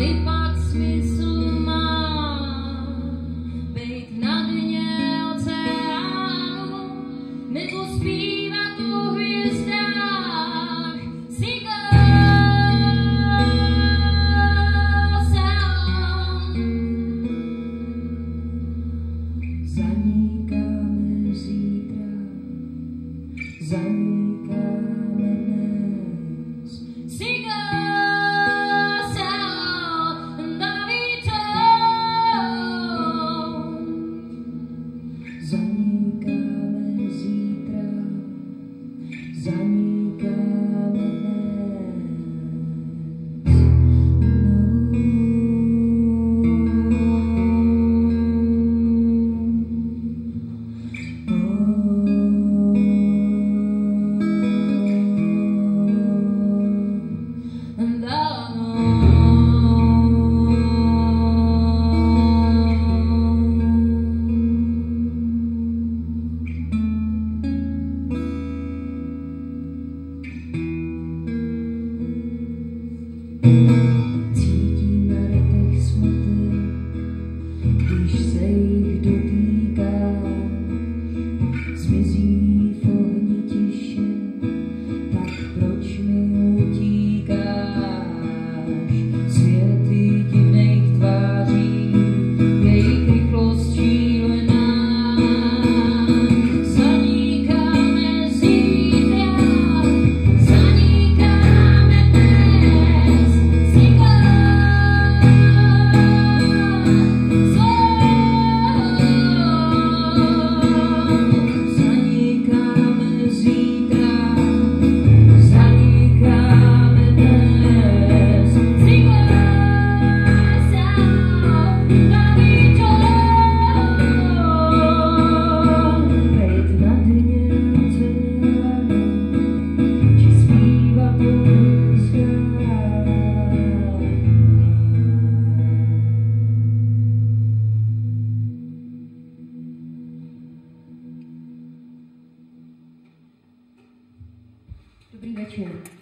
zdali pak smysl má bejt na dně oceánu nebo zpívat o hvězdách. Zanikáme zítra, zanikáme dnes. Sing a sound, nový tón. Zanikáme zítra, zanikáme dnes. Cítím na rtech smutek, když se jich dotýká, zmizí v ohni tiše, tak proč mi utíkáš? Světy divných tváří, jejich rychlost šílená. Zanikáme zítra, zanikáme dnes. Zanikáme zítra, zanikáme dnes. Nový tón. Bejt na dně oceánu, či zpívat o hvězdách. Dobrý večer.